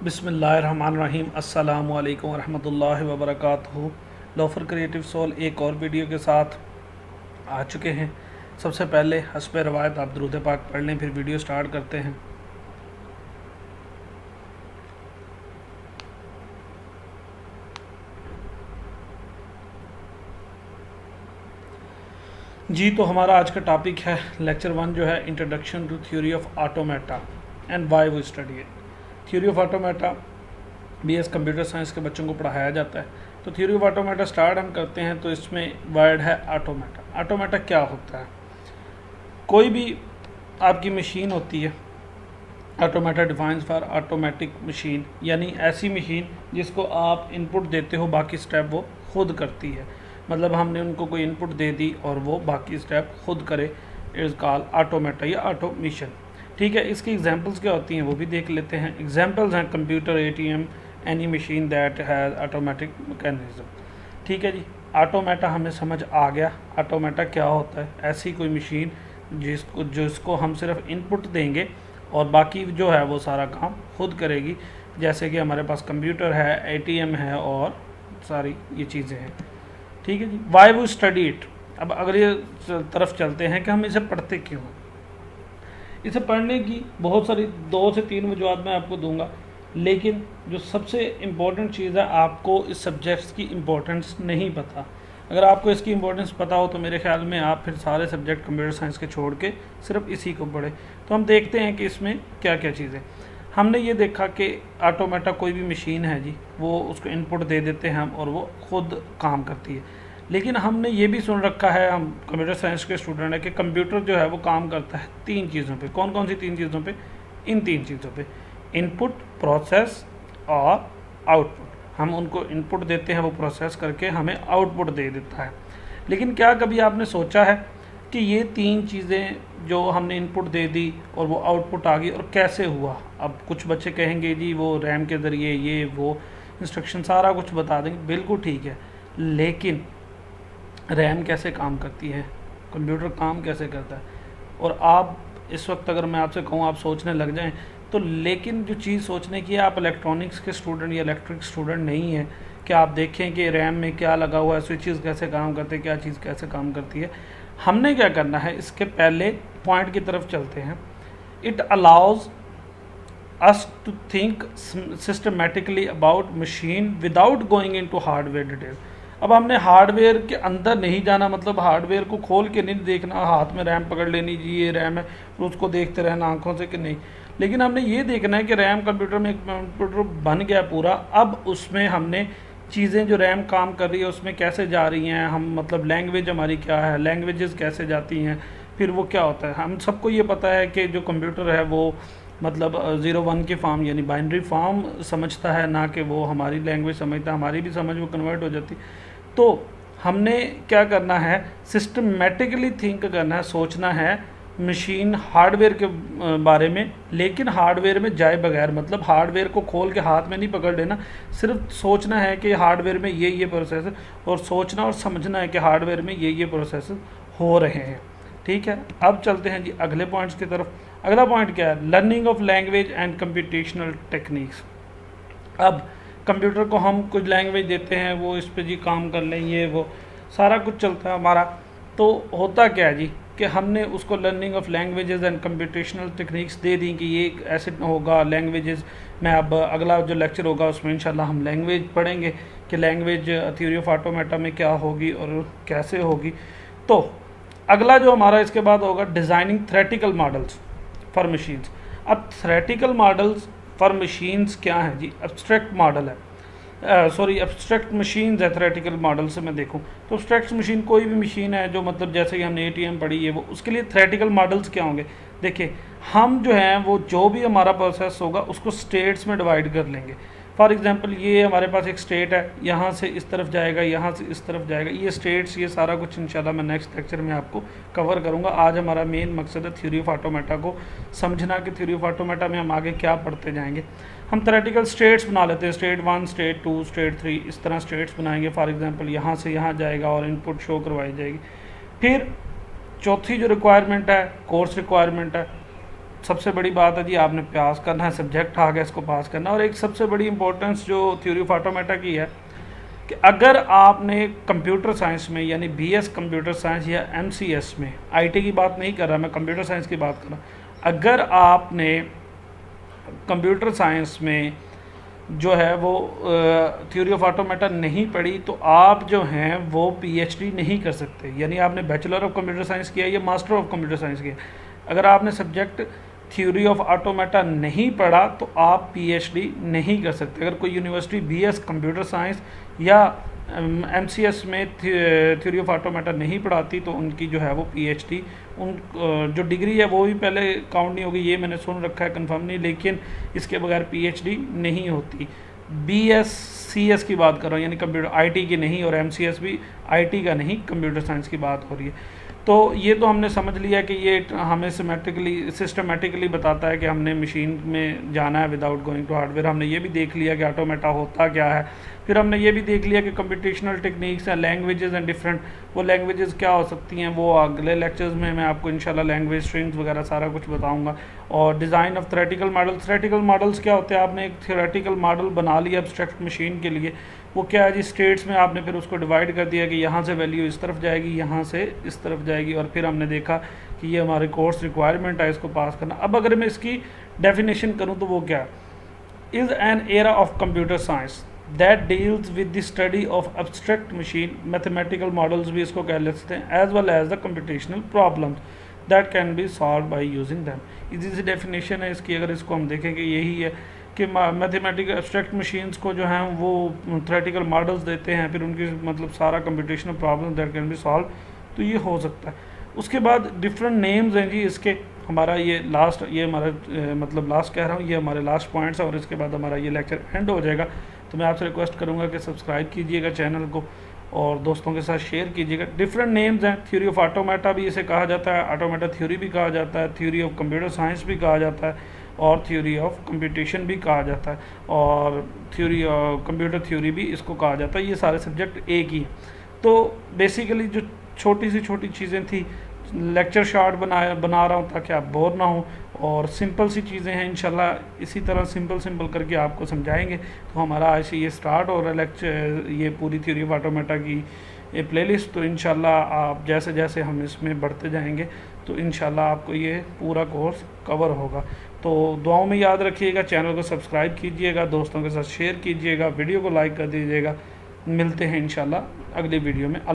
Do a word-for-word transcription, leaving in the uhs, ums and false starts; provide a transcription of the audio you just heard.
बिस्मिल्लाहिर्रहमानिर्रहीम अस्सलामु अलैकुम वरहमतुल्लाहि वबरकातुहू। लोफर क्रिएटिव सोल एक और वीडियो के साथ आ चुके हैं। सबसे पहले हस्ब रवायत आप दुरूद पाक पढ़ लें, फिर वीडियो स्टार्ट करते हैं। जी, तो हमारा आज का टॉपिक है लेक्चर वन जो है introduction to theory of automata and why we study it. Theory of automata B S computer science के बच्चों को पढ़ाया जाता है। तो थ्योरी ऑफ ऑटोमेटा स्टार्ट हम करते हैं, तो इसमें वर्ड है ऑटोमेटा। ऑटोमेटा क्या होता है? कोई भी आपकी मशीन होती है, automata defines for automatic machine, यानी ऐसी मशीन जिसको आप इनपुट देते हो, बाकी स्टेप वो खुद करती है। मतलब हमने उनको कोई इनपुट दे दी और वो बाकी स्टेप खुद करे, इज कॉल्ड ऑटोमेटा या ऑटोमेशन। ठीक है, इसकी एग्जांपल्स क्या होती हैं वो भी देख लेते हैं। एग्जांपल्स हैं computer, ATM, any machine that has automatic mechanism. ठीक है जी, ऑटोमेटा हमें समझ आ गया। ऑटोमेटा क्या होता है? ऐसी कोई मशीन जिसको जिसको हम सिर्फ इनपुट देंगे और बाकी जो है वो सारा काम खुद करेगी। जैसे कि हमारे पास कंप्यूटर है, एटीएम है और सारी ये चीज़ें हैं। ठीक है जी, वाई वी स्टडी इट। अब अगली तरफ चलते हैं कि हम इसे पढ़ते क्यों। इसे पढ़ने की बहुत सारी दो से तीन वजूहत मैं आपको दूंगा, लेकिन जो सबसे इम्पोर्टेंट चीज़ है, आपको इस सब्जेक्ट्स की इम्पोर्टेंस नहीं पता। अगर आपको इसकी इम्पोर्टेंस पता हो तो मेरे ख्याल में आप फिर सारे सब्जेक्ट कंप्यूटर साइंस के छोड़ के सिर्फ इसी को पढ़े। तो हम देखते हैं कि इसमें क्या क्या चीज़ें। हमने ये देखा कि ऑटोमेटा कोई भी मशीन है जी, वो उसको इनपुट दे देते हैं हम और वो खुद काम करती है। लेकिन हमने ये भी सुन रखा है, हम कंप्यूटर साइंस के स्टूडेंट है, कि कंप्यूटर जो है वो काम करता है तीन चीज़ों पे। कौन कौन सी तीन चीज़ों पे? इन तीन चीज़ों पे, इनपुट, प्रोसेस और आउटपुट। हम उनको इनपुट देते हैं, वो प्रोसेस करके हमें आउटपुट दे देता है। लेकिन क्या कभी आपने सोचा है कि ये तीन चीज़ें जो हमने इनपुट दे दी और वो आउटपुट आ गई, और कैसे हुआ? अब कुछ बच्चे कहेंगे जी वो रैम के ज़रिए, ये वो इंस्ट्रक्शन सारा कुछ बता देंगे। बिल्कुल ठीक है, लेकिन रैम कैसे काम करती है, कंप्यूटर काम कैसे करता है, और आप इस वक्त अगर मैं आपसे कहूँ आप सोचने लग जाएं तो, लेकिन जो चीज़ सोचने की है, आप इलेक्ट्रॉनिक्स के स्टूडेंट या इलेक्ट्रिक स्टूडेंट नहीं है कि आप देखें कि रैम में क्या लगा हुआ है, स्विचेस कैसे काम करते हैं, क्या चीज़ कैसे काम करती है। हमने क्या करना है, इसके पहले पॉइंट की तरफ चलते हैं। It allows us to think systematically about machine without going in to hardware detail. अब हमने हार्डवेयर के अंदर नहीं जाना, मतलब हार्डवेयर को खोल के नहीं देखना, हाथ में रैम पकड़ लेनी जी ये रैम है, तो उसको देखते रहना आंखों से कि नहीं। लेकिन हमने ये देखना है कि रैम कंप्यूटर में एक कंप्यूटर बन गया पूरा, अब उसमें हमने चीज़ें जो रैम काम कर रही है उसमें कैसे जा रही हैं, हम मतलब लैंग्वेज हमारी क्या है, लैंग्वेजेस कैसे जाती हैं, फिर वो क्या होता है। हम सबको ये पता है कि जो कंप्यूटर है वो मतलब ज़ीरो वन की फॉर्म यानी बाइनरी फॉर्म समझता है, ना कि वो हमारी लैंग्वेज समझता है। हमारी भी समझ वो कन्वर्ट हो जाती। तो हमने क्या करना है, सिस्टमेटिकली थिंक करना है, सोचना है मशीन हार्डवेयर के बारे में, लेकिन हार्डवेयर में जाए बगैर, मतलब हार्डवेयर को खोल के हाथ में नहीं पकड़ लेना, सिर्फ सोचना है कि हार्डवेयर में ये ये प्रोसेस, और सोचना और समझना है कि हार्डवेयर में ये ये प्रोसेस हो रहे हैं। ठीक है, अब चलते हैं जी अगले पॉइंट्स की तरफ। अगला पॉइंट क्या है? Learning of language and computational techniques. अब कंप्यूटर को हम कुछ लैंग्वेज देते हैं, वो इस पे जी काम कर लें, ये वो सारा कुछ चलता है हमारा। तो होता क्या है जी कि हमने उसको learning of languages and computational techniques दे दी कि ये ऐसे होगा लैंग्वेजेस। मैं अब अगला जो लेक्चर होगा उसमें इंशाल्लाह हम लैंग्वेज पढ़ेंगे कि लैंग्वेज थ्योरी ऑफ ऑटोमेटा में क्या होगी और कैसे होगी। तो अगला जो हमारा इसके बाद होगा designing theoretical models for machines. अब थ्योरेटिकल मॉडल्स फॉर मशीन्स क्या है जी? एब्स्ट्रैक्ट मॉडल है, सॉरी एब्स्ट्रैक्ट मशीन्स है। थ्योरेटिकल मॉडल से मैं देखूं तो एब्स्ट्रैक्ट मशीन कोई भी मशीन है जो मतलब जैसे कि हमने एटीएम पढ़ी है, वो उसके लिए थ्योरेटिकल मॉडल्स क्या होंगे? देखिए, हम जो हैं वो जो भी हमारा प्रोसेस होगा उसको स्टेट्स में डिवाइड कर लेंगे। फॉर एग्जांपल ये हमारे पास एक स्टेट है, यहाँ से इस तरफ जाएगा, यहाँ से इस तरफ जाएगा, ये स्टेट्स, ये सारा कुछ इंशाल्लाह मैं नेक्स्ट लेक्चर में आपको कवर करूँगा। आज हमारा मेन मकसद है थ्योरी ऑफ ऑटोमेटा को समझना कि थ्योरी ऑफ ऑटोमेटा में हम आगे क्या पढ़ते जाएंगे। हम थ्योरेटिकल स्टेट्स बना लेते हैं, state one, state two, state three, इस तरह स्टेट्स बनाएंगे। फॉर एग्जांपल यहाँ से यहाँ जाएगा और इनपुट शो करवाई जाएगी। फिर चौथी जो रिक्वायरमेंट है कोर्स रिक्वायरमेंट है, सबसे बड़ी बात है जी, आपने पास करना है, सब्जेक्ट आ गया, इसको पास करना। और एक सबसे बड़ी इंपॉर्टेंस जो थ्योरी ऑफ ऑटोमेटा की है कि अगर आपने कंप्यूटर साइंस में यानी बीएस कंप्यूटर साइंस या एमसीएस में, आईटी की बात नहीं कर रहा मैं, कंप्यूटर साइंस की बात कर रहा हूँ, अगर आपने कंप्यूटर साइंस में जो है वो थ्योरी ऑफ ऑटोमेटा नहीं पढ़ी तो आप जो हैं वो पीएचडी नहीं कर सकते। यानी आपने बैचलर ऑफ कंप्यूटर साइंस किया या मास्टर ऑफ कंप्यूटर साइंस किया, अगर आपने सब्जेक्ट थ्योरी ऑफ ऑटोमेटा नहीं पढ़ा तो आप पीएचडी नहीं कर सकते। अगर कोई यूनिवर्सिटी बीएस कंप्यूटर साइंस या एमसीएस में थ्योरी ऑफ ऑटोमेटा नहीं पढ़ाती तो उनकी जो है वो पीएचडी, उन जो डिग्री है वो भी पहले काउंट नहीं होगी, ये मैंने सुन रखा है, कंफर्म नहीं, लेकिन इसके बगैर पीएचडी नहीं होती। बीएस सीएस की बात कर रहा हूँ, यानी कंप्यूटर आईटी की नहीं, और एमसीएस भी आईटी का नहीं, कंप्यूटर साइंस की बात हो रही है। तो ये तो हमने समझ लिया कि ये हमें सिमेट्रिकली सिस्टमेटिकली बताता है कि हमने मशीन में जाना है विदाउट गोइंग टू हार्डवेयर। हमने ये भी देख लिया कि ऑटोमेटा होता क्या है, फिर हमने ये भी देख लिया कि कंप्यूटेशनल टेक्निक्स हैं, लैंग्वेजेस हैं डिफरेंट, वो लैंग्वेजेस क्या हो सकती हैं वो अगले लेक्चर्स में मैं आपको इंशाल्लाह लैंग्वेज स्ट्रिंग्स वगैरह सारा कुछ बताऊंगा। और design of theoretical model, theoretical models क्या होते हैं, आपने एक थ्योरेटिकल मॉडल बना लिया एब्स्ट्रैक्ट मशीन के लिए, वो क्या है जी, स्टेट्स में आपने फिर उसको डिवाइड कर दिया कि यहाँ से वैल्यू इस तरफ जाएगी, यहाँ से इस तरफ जाएगी, और फिर हमने देखा कि ये हमारे कोर्स रिक्वायरमेंट है, इसको पास करना। अब अगर मैं इसकी डेफिनेशन करूँ तो वो क्या, is an area of computer science that deals with the study of abstract machine, mathematical models भी इसको कह लेते हैं, as well as the computational problems that can be solved by using them. Easy सी डेफिनेशन है इसकी, अगर इसको हम देखें कि यही है कि मैथमेटिकल एब्स्ट्रैक्ट मशीन्स को जो हैं वो थ्योरेटिकल मॉडल्स देते हैं, फिर उनकी मतलब सारा computational problem that can be solved, तो ये हो सकता है। उसके बाद डिफरेंट नेम्स हैं जी इसके। हमारा ये लास्ट, ये हमारा मतलब लास्ट कह रहा हूँ, ये हमारे लास्ट पॉइंट्स है और इसके बाद हमारा ये लेक्चर एंड हो जाएगा। तो मैं आपसे रिक्वेस्ट करूँगा कि सब्सक्राइब कीजिएगा चैनल को और दोस्तों के साथ शेयर कीजिएगा। डिफरेंट नेम्स हैं, थ्योरी ऑफ ऑटोमेटा भी इसे कहा जाता है, ऑटोमेटा थ्योरी भी कहा जाता है, थ्योरी ऑफ कंप्यूटर साइंस भी कहा जाता है, और थ्योरी ऑफ कंप्यूटेशन भी कहा जाता है, और थ्योरी कंप्यूटर थ्योरी भी इसको कहा जाता है। ये सारे सब्जेक्ट एक ही हैं। तो बेसिकली जो छोटी सी छोटी चीज़ें थी, लेक्चर शार्ट बनाया बना रहा हूँ ताकि आप बोर ना हो, और सिंपल सी चीज़ें हैं, इंशाल्लाह इसी तरह सिंपल सिंपल करके आपको समझाएंगे। तो हमारा आज से ये स्टार्ट हो रहा है लेक्चर, ये पूरी थ्योरी ऑफ ऑटोमेटा की ये प्लेलिस्ट। तो इंशाल्लाह आप जैसे जैसे हम इसमें बढ़ते जाएंगे तो इंशाल्लाह आपको ये पूरा कोर्स कवर होगा। तो दुआओं में याद रखिएगा, चैनल को सब्सक्राइब कीजिएगा, दोस्तों के साथ शेयर कीजिएगा, वीडियो को लाइक कर दीजिएगा। मिलते हैं इंशाल्लाह अगली वीडियो में।